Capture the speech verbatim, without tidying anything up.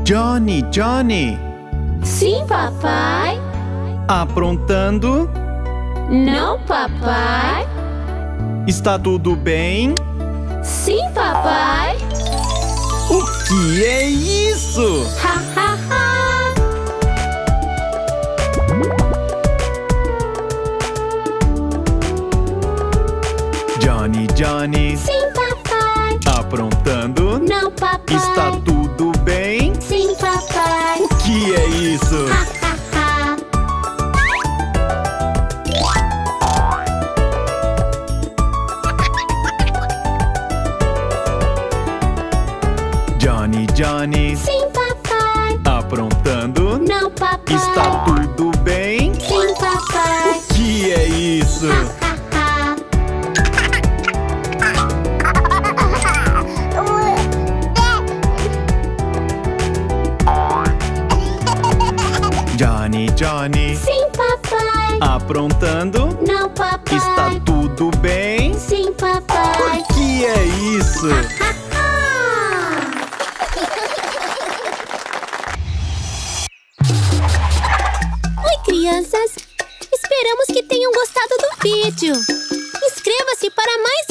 Johnny, Johnny! Sim, papai. Aprontando? Não, papai. Está tudo bem? Sim, papai. O que é isso? Ha, ha, ha. Johnny, Johnny! Sim, papai. Aprontando? Não, papai. Está tudo bem? Sim, papai. O que é isso? Ha, ha, ha. Johnny, Johnny! Sim, papai. Aprontando? Não, papai. Está tudo bem? Sim, papai. O que é isso? Ha, ha, ha. Johnny, Johnny! Sim, papai. Aprontando? Não, papai. Está tudo bem? Sim, papai. O que é isso? Ha, ha. Oi, crianças! Esperamos que tenham gostado do vídeo. Inscreva-se para mais